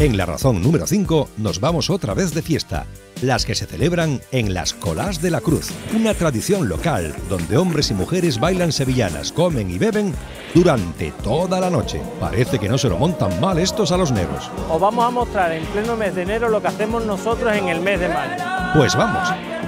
En La Razón número 5 nos vamos otra vez de fiesta, las que se celebran en las Colás de la Cruz, una tradición local donde hombres y mujeres bailan sevillanas, comen y beben durante toda la noche. Parece que no se lo montan mal estos saloneros. Os vamos a mostrar en pleno mes de enero lo que hacemos nosotros en el mes de mayo. Pues vamos.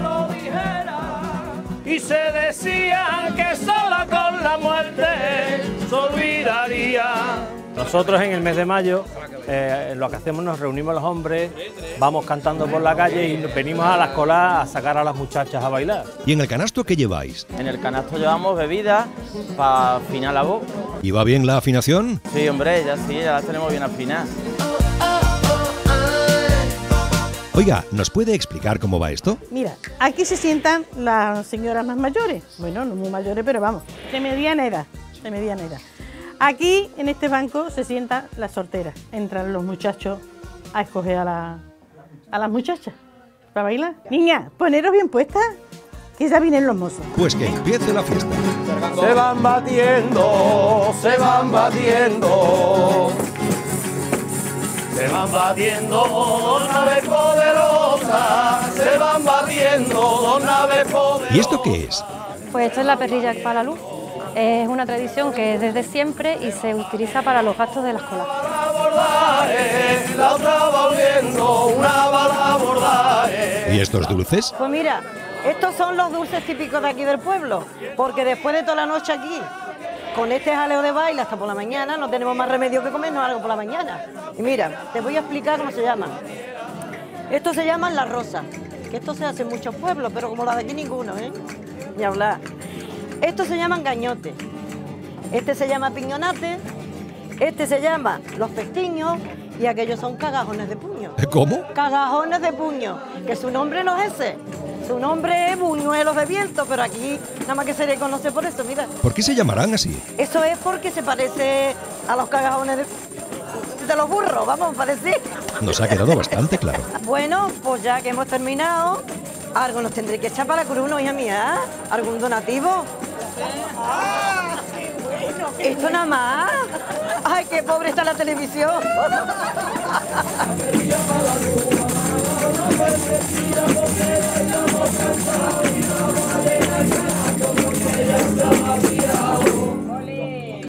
Y se decía que sola con la muerte se olvidaría. Nosotros en el mes de mayo lo que hacemos, nos reunimos los hombres, vamos cantando por la calle y venimos a las colas a sacar a las muchachas a bailar. ¿Y en el canasto qué lleváis? En el canasto llevamos bebidas para afinar la voz. ¿Y va bien la afinación? Sí, hombre, ya las tenemos bien afinadas. Oiga, ¿nos puede explicar cómo va esto? Mira, aquí se sientan las señoras más mayores. Bueno, no muy mayores, pero vamos, de mediana edad, de mediana edad. Aquí, en este banco, se sientan las solteras. Entran los muchachos a escoger a las muchachas para bailar. Niña, poneros bien puestas, que ya vienen los mozos. Pues que empiece la fiesta. Se van batiendo, se van batiendo. Se van batiendo dos naves poderosas, se van batiendo dos naves poderosas. ¿Y esto qué es? Pues esto es la perrilla para la luz. Es una tradición que es desde siempre y se utiliza para los gastos de las colas. ¿Y estos dulces? Pues mira, estos son los dulces típicos de aquí del pueblo, porque después de toda la noche aquí, con este jaleo de baile hasta por la mañana, no tenemos más remedio que comernos algo por la mañana. Y mira, te voy a explicar cómo se llaman. Estos se llaman las rosas, que esto se hace en muchos pueblos, pero como la de aquí ninguno, ¿eh? Ni hablar. Estos se llaman gañotes, este se llama piñonate, este se llama los pestiños y aquellos son cagajones de puño. ¿Cómo? Cagajones de puño, que su nombre no es ese, su nombre es buñuelos de viento, pero aquí nada más que se le conoce por eso, mira. ¿Por qué se llamarán así? Eso es porque se parece a los cagajones de los burros, vamos, parece. Nos ha quedado bastante claro. Bueno, pues ya que hemos terminado, algo nos tendré que echar para la cruz, ¿no, hija mía? ¿Algún donativo? ¿Esto nada más? ¡Ay, qué pobre está la televisión!